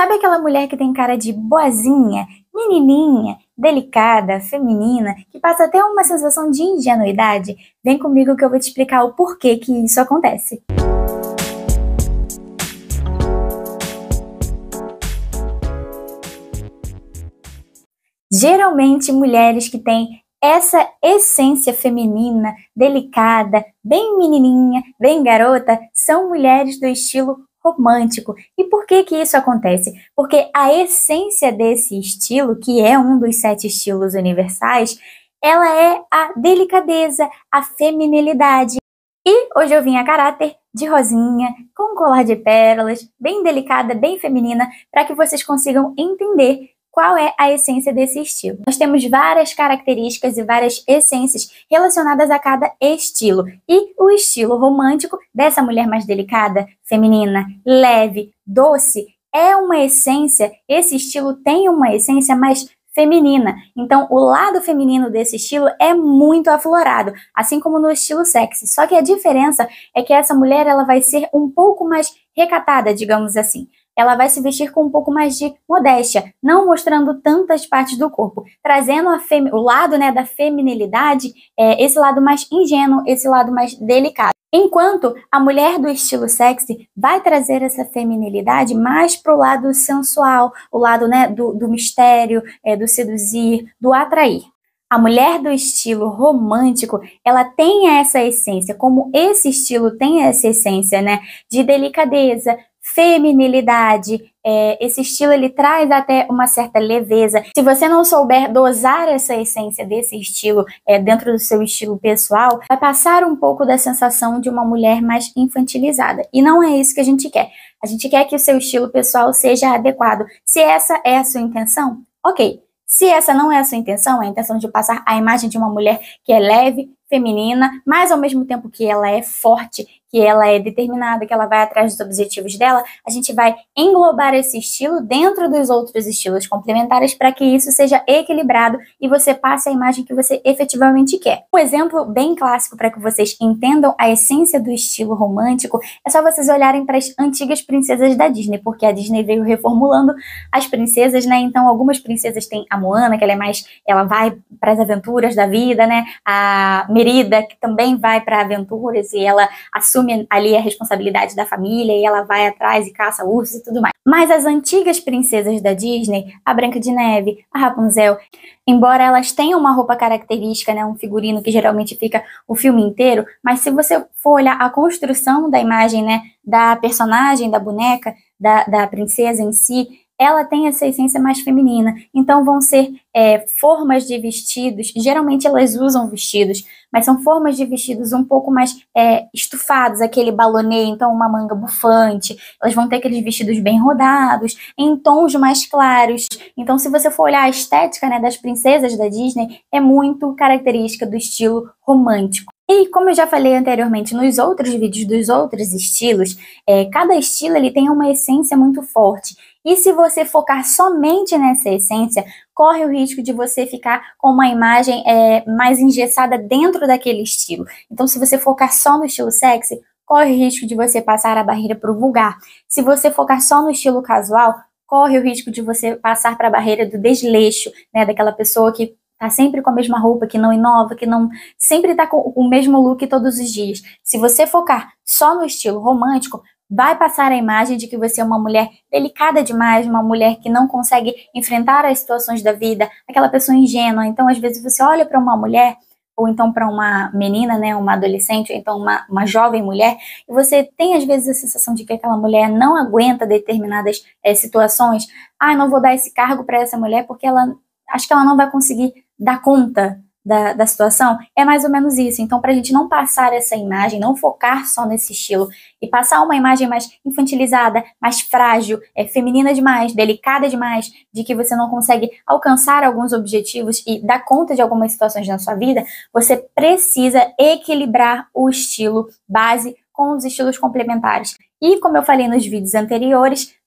Sabe aquela mulher que tem cara de boazinha, menininha, delicada, feminina, que passa até uma sensação de ingenuidade? Vem comigo que eu vou te explicar o porquê que isso acontece. Geralmente, mulheres que têm essa essência feminina, delicada, bem menininha, bem garota, são mulheres do estilo romântico. E por que que isso acontece? Porque a essência desse estilo, que é um dos 7 estilos universais, ela é a delicadeza, a feminilidade. E hoje eu vim a caráter de rosinha, com um colar de pérolas, bem delicada, bem feminina, para que vocês consigam entender qual é a essência desse estilo. Nós temos várias características e várias essências relacionadas a cada estilo. E o estilo romântico dessa mulher mais delicada, feminina, leve, doce, é uma essência, esse estilo tem uma essência mais feminina. Então, o lado feminino desse estilo é muito aflorado, assim como no estilo sexy. Só que a diferença é que essa mulher ela vai ser um pouco mais recatada, digamos assim. Ela vai se vestir com um pouco mais de modéstia, não mostrando tantas partes do corpo, trazendo o lado, né, da feminilidade, esse lado mais ingênuo, esse lado mais delicado. Enquanto a mulher do estilo sexy vai trazer essa feminilidade mais pro lado sensual, o lado, né, do mistério, do seduzir, do atrair. A mulher do estilo romântico, ela tem essa essência, como esse estilo tem essa essência, né, de delicadeza, feminilidade, esse estilo ele traz até uma certa leveza. Se você não souber dosar essa essência desse estilo dentro do seu estilo pessoal, vai passar um pouco da sensação de uma mulher mais infantilizada. E não é isso que a gente quer. A gente quer que o seu estilo pessoal seja adequado. Se essa é a sua intenção, ok. Se essa não é a sua intenção, é a intenção de passar a imagem de uma mulher que é leve, feminina, mas ao mesmo tempo que ela é forte, que ela é determinada, que ela vai atrás dos objetivos dela, a gente vai englobar esse estilo dentro dos outros estilos complementares para que isso seja equilibrado e você passe a imagem que você efetivamente quer. Um exemplo bem clássico para que vocês entendam a essência do estilo romântico é só vocês olharem para as antigas princesas da Disney, porque a Disney veio reformulando as princesas, né? Então algumas princesas têm a Moana, que ela vai para as aventuras da vida, né? A Merida, que também vai para aventuras e ela assume ali a responsabilidade da família e ela vai atrás e caça ursos e tudo mais. Mas as antigas princesas da Disney, a Branca de Neve, a Rapunzel, embora elas tenham uma roupa característica, né, um figurino que geralmente fica o filme inteiro, mas se você for olhar a construção da imagem, né, da personagem, da boneca, da princesa em si, ela tem essa essência mais feminina. Então vão ser formas de vestidos, geralmente elas usam vestidos, mas são formas de vestidos um pouco mais estufados, aquele balonê, então uma manga bufante, elas vão ter aqueles vestidos bem rodados, em tons mais claros. Então se você for olhar a estética, né, das princesas da Disney, é muito característica do estilo romântico. E como eu já falei anteriormente nos outros vídeos dos outros estilos, cada estilo ele tem uma essência muito forte. E se você focar somente nessa essência, corre o risco de você ficar com uma imagem mais engessada dentro daquele estilo. Então, se você focar só no estilo sexy, corre o risco de você passar a barreira para o vulgar. Se você focar só no estilo casual, corre o risco de você passar para a barreira do desleixo, né, daquela pessoa que tá sempre com a mesma roupa, que não inova, que não sempre tá com o mesmo look todos os dias. Se você focar só no estilo romântico, vai passar a imagem de que você é uma mulher delicada demais, uma mulher que não consegue enfrentar as situações da vida, aquela pessoa ingênua. Então, às vezes, você olha para uma mulher, ou então para uma menina, né, uma adolescente, ou então uma jovem mulher, e você tem, às vezes, a sensação de que aquela mulher não aguenta determinadas situações. Ah, eu não vou dar esse cargo para essa mulher porque acho que ela não vai conseguir dar conta da situação. É mais ou menos isso. Então, para a gente não passar essa imagem, não focar só nesse estilo e passar uma imagem mais infantilizada, mais frágil, feminina demais, delicada demais, de que você não consegue alcançar alguns objetivos e dar conta de algumas situações na sua vida, você precisa equilibrar o estilo base com os estilos complementares. E como eu falei nos vídeos anteriores,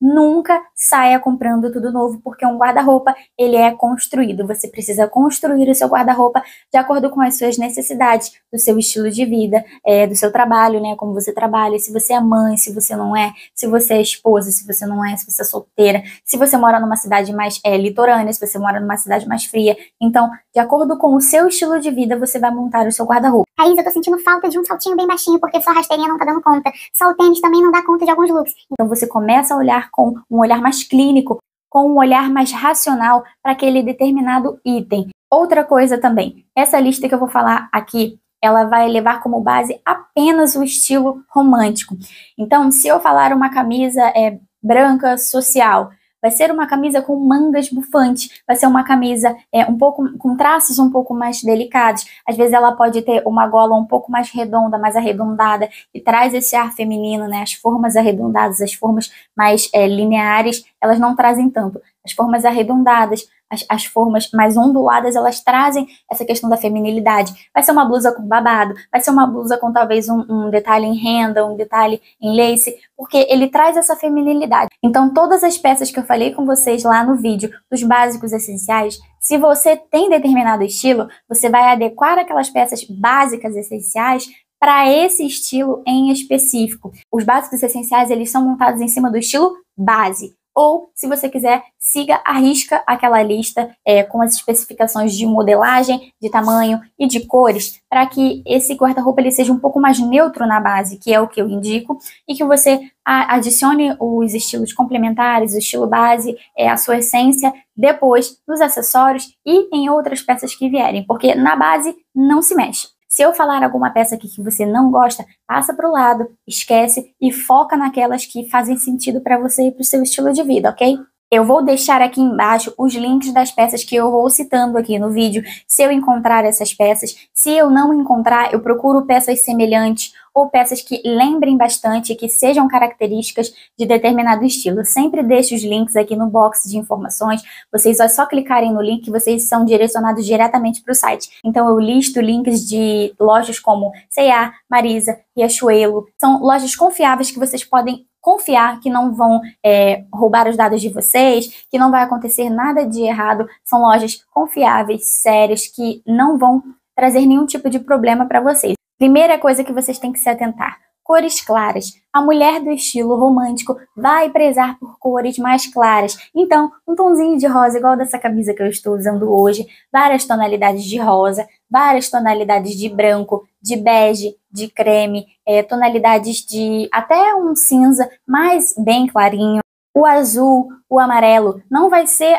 Nunca saia comprando tudo novo, porque um guarda-roupa, ele é construído. Você precisa construir o seu guarda-roupa de acordo com as suas necessidades, do seu estilo de vida, do seu trabalho, né? Como você trabalha, se você é mãe, se você não é, se você é esposa, se você não é, se você é solteira, se você mora numa cidade mais litorânea, se você mora numa cidade mais fria. Então, de acordo com o seu estilo de vida, você vai montar o seu guarda-roupa. Thaís, eu tô sentindo falta de um saltinho bem baixinho, porque só a rasteirinha não tá dando conta. Só o tênis também não dá conta de alguns looks. Então você começa a olhar com um olhar mais clínico, com um olhar mais racional para aquele determinado item. Outra coisa também, essa lista que eu vou falar aqui, ela vai levar como base apenas o estilo romântico. Então, se eu falar uma camisa branca social, vai ser uma camisa com mangas bufantes, vai ser uma camisa um pouco com traços um pouco mais delicados. Às vezes ela pode ter uma gola um pouco mais redonda, mais arredondada, e traz esse ar feminino, né? As formas arredondadas, as formas mais lineares, elas não trazem tanto. As formas arredondadas, as formas mais onduladas, elas trazem essa questão da feminilidade. Vai ser uma blusa com babado, vai ser uma blusa com talvez um detalhe em renda, um detalhe em lace, porque ele traz essa feminilidade. Então, todas as peças que eu falei com vocês lá no vídeo, dos básicos essenciais, se você tem determinado estilo, você vai adequar aquelas peças básicas essenciais para esse estilo em específico. Os básicos essenciais, eles são montados em cima do estilo base. Ou, se você quiser, siga à risca aquela lista com as especificações de modelagem, de tamanho e de cores, para que esse guarda-roupa ele seja um pouco mais neutro na base, que é o que eu indico, e que você adicione os estilos complementares, o estilo base, a sua essência, depois nos acessórios e em outras peças que vierem, porque na base não se mexe. Se eu falar alguma peça aqui que você não gosta, passa para o lado, esquece e foca naquelas que fazem sentido para você e para o seu estilo de vida, ok? Eu vou deixar aqui embaixo os links das peças que eu vou citando aqui no vídeo, se eu encontrar essas peças. Se eu não encontrar, eu procuro peças semelhantes ou peças que lembrem bastante, que sejam características de determinado estilo. Eu sempre deixo os links aqui no box de informações, vocês só clicarem no link, vocês são direcionados diretamente para o site. Então eu listo links de lojas como C&A, Marisa, Riachuelo, são lojas confiáveis que vocês podem confiar que não vão roubar os dados de vocês, que não vai acontecer nada de errado. São lojas confiáveis, sérias, que não vão trazer nenhum tipo de problema para vocês. Primeira coisa que vocês têm que se atentar: cores claras. A mulher do estilo romântico vai prezar por cores mais claras. Então, um tonzinho de rosa, igual dessa camisa que eu estou usando hoje, várias tonalidades de rosa, várias tonalidades de branco, de bege, de creme, tonalidades de até um cinza, mas bem clarinho. O azul, o amarelo, não vai ser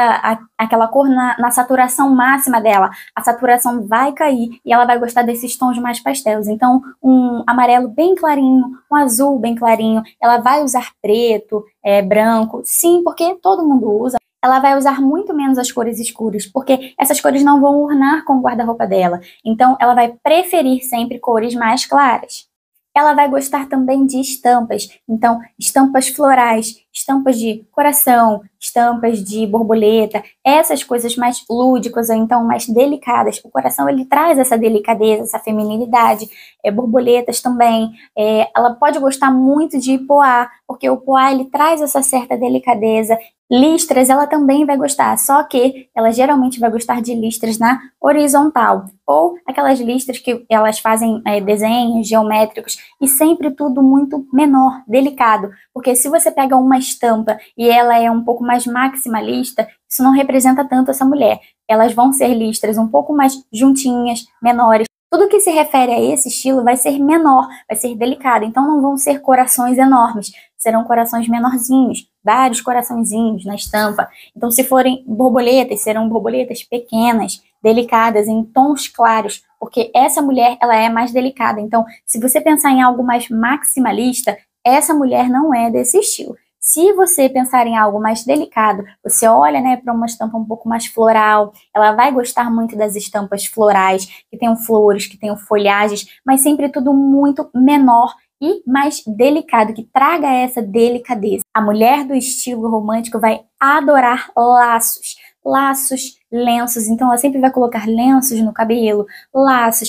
aquela cor na saturação máxima dela. A saturação vai cair e ela vai gostar desses tons mais pastéis. Então, um amarelo bem clarinho, um azul bem clarinho. Ela vai usar preto, branco, sim, porque todo mundo usa. Ela vai usar muito menos as cores escuras, porque essas cores não vão ornar com o guarda-roupa dela. Então, ela vai preferir sempre cores mais claras. Ela vai gostar também de estampas, então estampas florais, estampas de coração, estampas de borboleta, essas coisas mais lúdicas ou então mais delicadas. O coração ele traz essa delicadeza, essa feminilidade, borboletas também. Ela pode gostar muito de poá, porque o poá ele traz essa certa delicadeza. Listras ela também vai gostar, só que ela geralmente vai gostar de listras na horizontal, ou aquelas listras que elas fazem desenhos geométricos e sempre tudo muito menor, delicado, porque se você pega uma estampa e ela é um pouco mais maximalista, isso não representa tanto essa mulher. Elas vão ser listras um pouco mais juntinhas, menores. Tudo que se refere a esse estilo vai ser menor, vai ser delicado, então não vão ser corações enormes, serão corações menorzinhos, vários coraçõezinhos na estampa. Então se forem borboletas, serão borboletas pequenas, delicadas, em tons claros, porque essa mulher ela é mais delicada. Então se você pensar em algo mais maximalista, essa mulher não é desse estilo. Se você pensar em algo mais delicado, você olha, né, para uma estampa um pouco mais floral, ela vai gostar muito das estampas florais, que tenham flores, que tenham folhagens, mas sempre tudo muito menor e mais delicado, que traga essa delicadeza. A mulher do estilo romântico vai adorar laços, lenços, então ela sempre vai colocar lenços no cabelo, laços.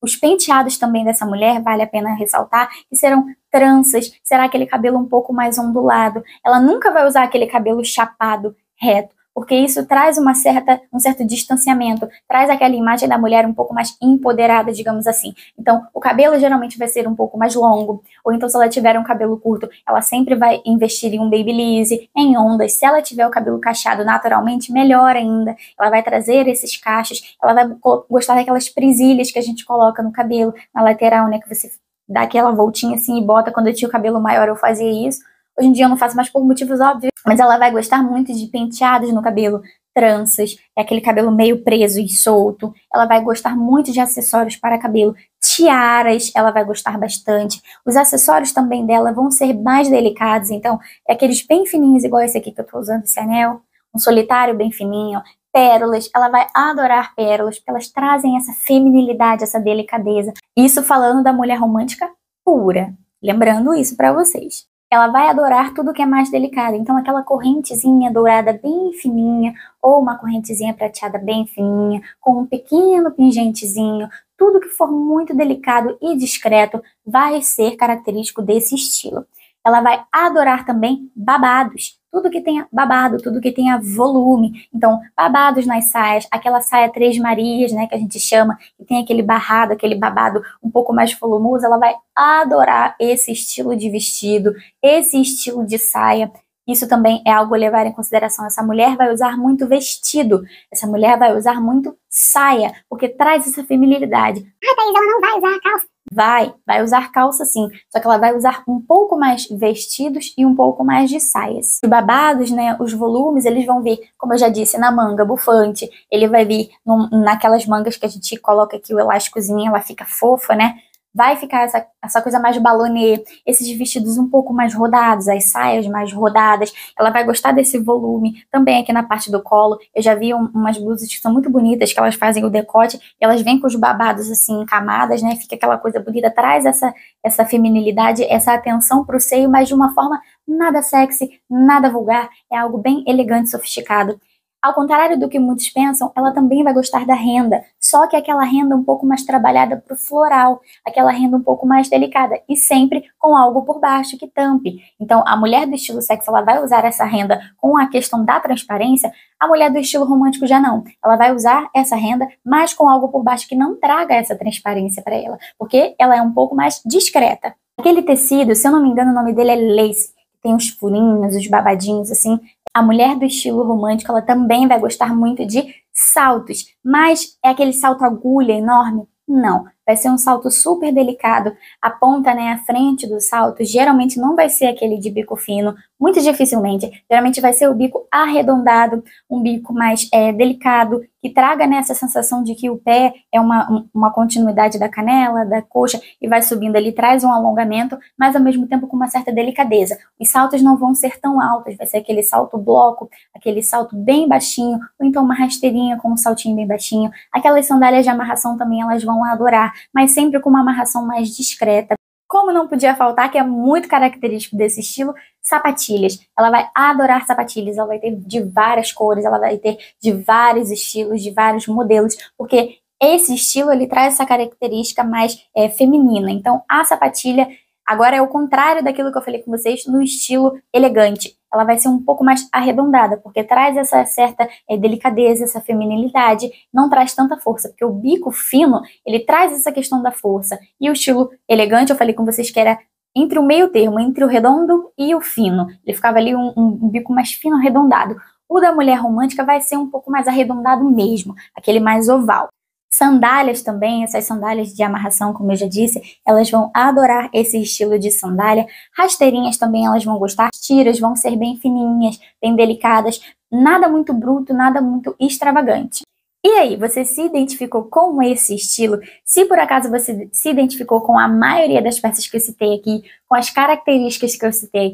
Os penteados também dessa mulher, vale a pena ressaltar, que serão tranças, será aquele cabelo um pouco mais ondulado. Ela nunca vai usar aquele cabelo chapado, reto, porque isso traz um certo distanciamento, traz aquela imagem da mulher um pouco mais empoderada, digamos assim. Então, o cabelo geralmente vai ser um pouco mais longo, ou então se ela tiver um cabelo curto, ela sempre vai investir em um babyliss, em ondas. Se ela tiver o cabelo cacheado naturalmente, melhor ainda. Ela vai trazer esses cachos, ela vai gostar daquelas presilhas que a gente coloca no cabelo, na lateral, né, que você dá aquela voltinha assim e bota. Quando eu tinha o cabelo maior eu fazia isso. Hoje em dia eu não faço mais por motivos óbvios, mas ela vai gostar muito de penteados no cabelo, tranças, é aquele cabelo meio preso e solto. Ela vai gostar muito de acessórios para cabelo, tiaras, ela vai gostar bastante. Os acessórios também dela vão ser mais delicados, então é aqueles bem fininhos, igual esse aqui que eu tô usando, esse anel, um solitário bem fininho, pérolas, ela vai adorar pérolas, porque elas trazem essa feminilidade, essa delicadeza. Isso falando da mulher romântica pura, lembrando isso para vocês. Ela vai adorar tudo que é mais delicado. Então, aquela correntezinha dourada bem fininha, ou uma correntezinha prateada bem fininha, com um pequeno pingentezinho, tudo que for muito delicado e discreto vai ser característico desse estilo. Ela vai adorar também babados. Tudo que tenha babado, tudo que tenha volume. Então, babados nas saias, aquela saia Três Marias, né, que a gente chama, que tem aquele barrado, aquele babado um pouco mais volumoso, ela vai adorar esse estilo de vestido, esse estilo de saia. Isso também é algo a levar em consideração. Essa mulher vai usar muito vestido, essa mulher vai usar muito saia, porque traz essa feminilidade. Ah, Thaís, ela não vai usar calça. Vai usar calça sim, só que ela vai usar um pouco mais vestidos e um pouco mais de saias. Os babados, né, os volumes, eles vão vir, como eu já disse, na manga bufante, ele vai vir naquelas mangas que a gente coloca aqui o elásticozinho, ela fica fofa, né? Vai ficar essa coisa mais balonê, esses vestidos um pouco mais rodados, as saias mais rodadas. Ela vai gostar desse volume. Também aqui na parte do colo, eu já vi umas blusas que são muito bonitas, que elas fazem o decote, e elas vêm com os babados assim, em camadas, né? Fica aquela coisa bonita, traz essa feminilidade, essa atenção pro seio, mas de uma forma nada sexy, nada vulgar. É algo bem elegante, sofisticado. Ao contrário do que muitos pensam, ela também vai gostar da renda, só que aquela renda um pouco mais trabalhada para o floral, aquela renda um pouco mais delicada, e sempre com algo por baixo que tampe. Então, a mulher do estilo sexy, ela vai usar essa renda com a questão da transparência, a mulher do estilo romântico já não. Ela vai usar essa renda, mas com algo por baixo que não traga essa transparência para ela, porque ela é um pouco mais discreta. Aquele tecido, se eu não me engano, o nome dele é lace, tem os furinhos, os babadinhos, assim. A mulher do estilo romântico, ela também vai gostar muito de saltos, mas é aquele salto agulha enorme? Não, vai ser um salto super delicado. A ponta, né, a frente do salto, geralmente não vai ser aquele de bico fino, muito dificilmente. Geralmente vai ser o bico arredondado, um bico mais delicado, que traga nessa sensação de que o pé é uma continuidade da canela, da coxa, e vai subindo ali, traz um alongamento, mas ao mesmo tempo com uma certa delicadeza. Os saltos não vão ser tão altos, vai ser aquele salto bloco, aquele salto bem baixinho, ou então uma rasteirinha com um saltinho bem baixinho. Aquelas sandálias de amarração também elas vão adorar, mas sempre com uma amarração mais discreta. Como não podia faltar, que é muito característico desse estilo, sapatilhas. Ela vai adorar sapatilhas, ela vai ter de várias cores, ela vai ter de vários estilos, de vários modelos, porque esse estilo ele traz essa característica mais feminina. Então, a sapatilha agora é o contrário daquilo que eu falei com vocês no estilo elegante. Ela vai ser um pouco mais arredondada, porque traz essa certa delicadeza, essa feminilidade, não traz tanta força, porque o bico fino, ele traz essa questão da força. E o estilo elegante, eu falei com vocês que era entre o meio termo, entre o redondo e o fino. Ele ficava ali um bico mais fino, arredondado. O da mulher romântica vai ser um pouco mais arredondado mesmo, aquele mais oval. Sandálias também, essas sandálias de amarração, como eu já disse, elas vão adorar esse estilo de sandália. Rasteirinhas também elas vão gostar. Tiras vão ser bem fininhas, bem delicadas. Nada muito bruto, nada muito extravagante. E aí, você se identificou com esse estilo? Se por acaso você se identificou com a maioria das peças que eu citei aqui, com as características que eu citei aqui,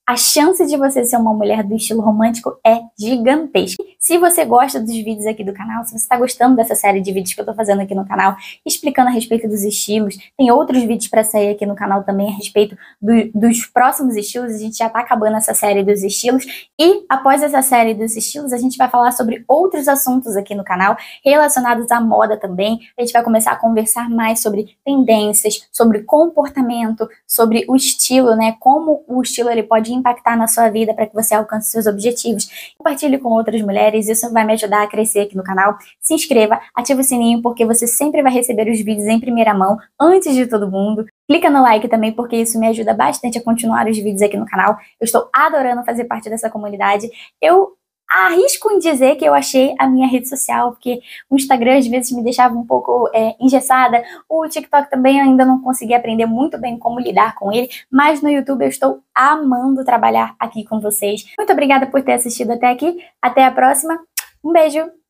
a chance de você ser uma mulher do estilo romântico é gigantesca. Se você gosta dos vídeos aqui do canal, se você está gostando dessa série de vídeos que eu tô fazendo aqui no canal, explicando a respeito dos estilos, tem outros vídeos para sair aqui no canal também a respeito dos próximos estilos. A gente já tá acabando essa série dos estilos e após essa série dos estilos a gente vai falar sobre outros assuntos aqui no canal relacionados à moda também. A gente vai começar a conversar mais sobre tendências, sobre comportamento, sobre o estilo, né? Como o estilo ele pode impactar na sua vida para que você alcance seus objetivos. Compartilhe com outras mulheres, isso vai me ajudar a crescer aqui no canal. Se inscreva, ative o sininho porque você sempre vai receber os vídeos em primeira mão, antes de todo mundo. Clica no like também porque isso me ajuda bastante a continuar os vídeos aqui no canal. Eu estou adorando fazer parte dessa comunidade. Eu arrisco em dizer que eu achei a minha rede social, porque o Instagram às vezes me deixava um pouco engessada, o TikTok também ainda não consegui aprender muito bem como lidar com ele, mas no YouTube eu estou amando trabalhar aqui com vocês. Muito obrigada por ter assistido até aqui, até a próxima, um beijo!